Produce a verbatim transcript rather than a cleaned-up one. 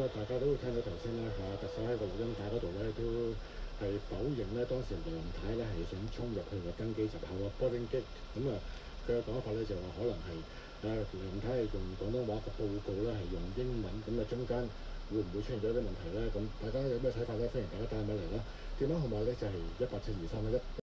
大家都聽到頭先啦嚇，特首喺個錄音帶嗰度咧都係否認咧當時梁太咧係想衝入去個登機閘口個 boarding gate，咁啊佢嘅講法咧就話可能係誒梁太係用廣東話個報告咧係用英文，咁啊中間會唔會出現咗啲問題咧？咁大家有咩睇法咧？歡迎大家打電話嚟啦，電話號碼咧就係一八七二三一一。